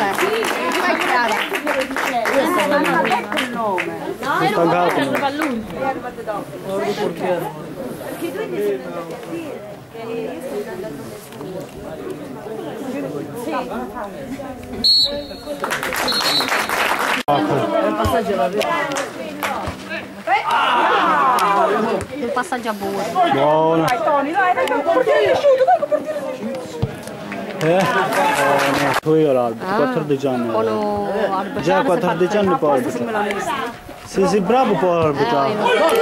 Non ha detto il nome. No, è arrivato lui. È arrivato dopo. Perché tu mi sei andati a dire che io sto dando il nome suo. Il passaggio alla vita. Il passaggio a buio. Buono. Dai Tony, dai, portiere asciutto, dai, portiere asciutto. No, io l'arbitro, 14 anni. Già 14 anni poi. Se sei bravo puoi arbitrare.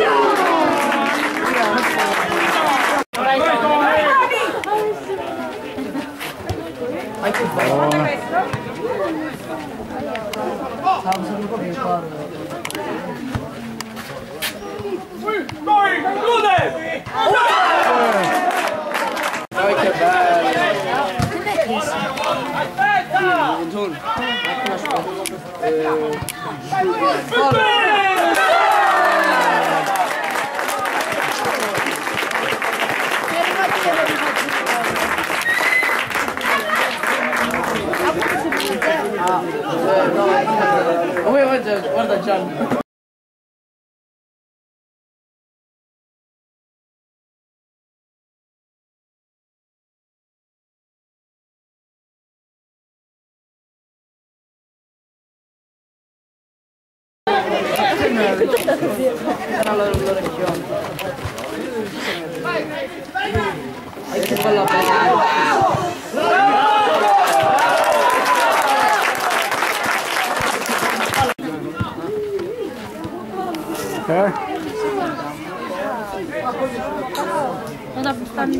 Dai che bello! Buongiorno! Guarda Gianni! Era l'orecchione. Hai che bella Non da buttare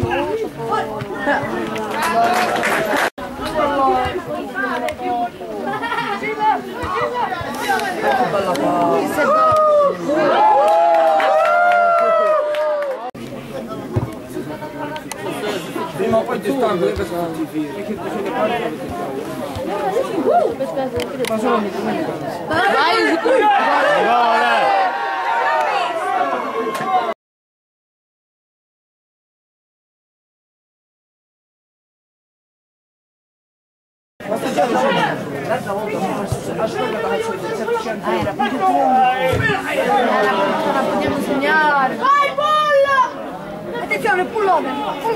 prima o poi ti stanco perché sono tutti i figli. L'altra volta mi ha messo la sciolta da 700 euro. Vogliamo segnare. Vai, bolla! Attenzione, pull over.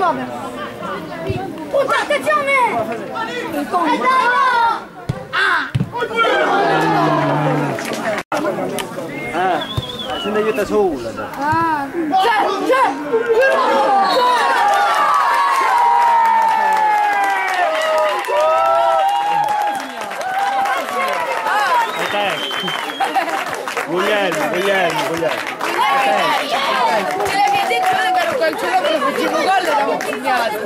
Punta, attenzione! Dai, Se ne aiuta sola. c'è! Guglielmo. Ce l'avevi detto che ero col cielo che facevo gol e l'avevo pugnato.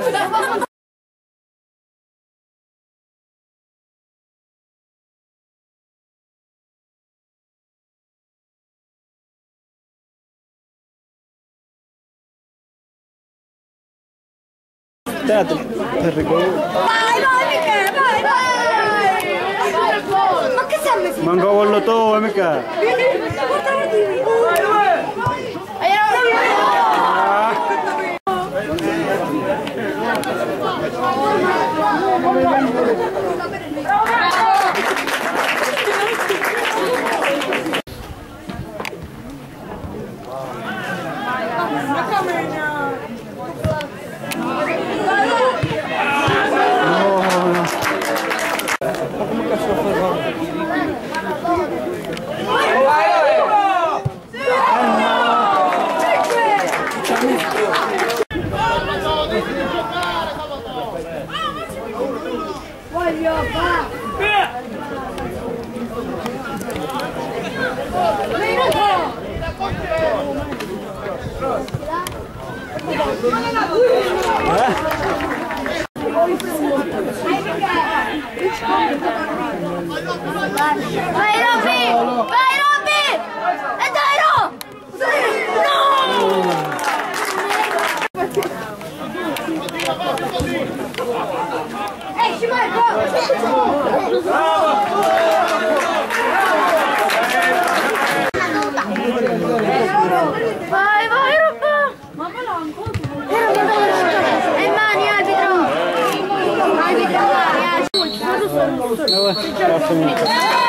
Teatro, per rigore. Vai, Michele, vai! Ma che sei messo? Manca quello tuo, mica. Portalo di lì. Vai Robby! Vai Robby! E dai no! Esci Marco! Vai Robby! Mamma l'ha ancora! E mani arbitro! Arbitro mani! Ciao, finito.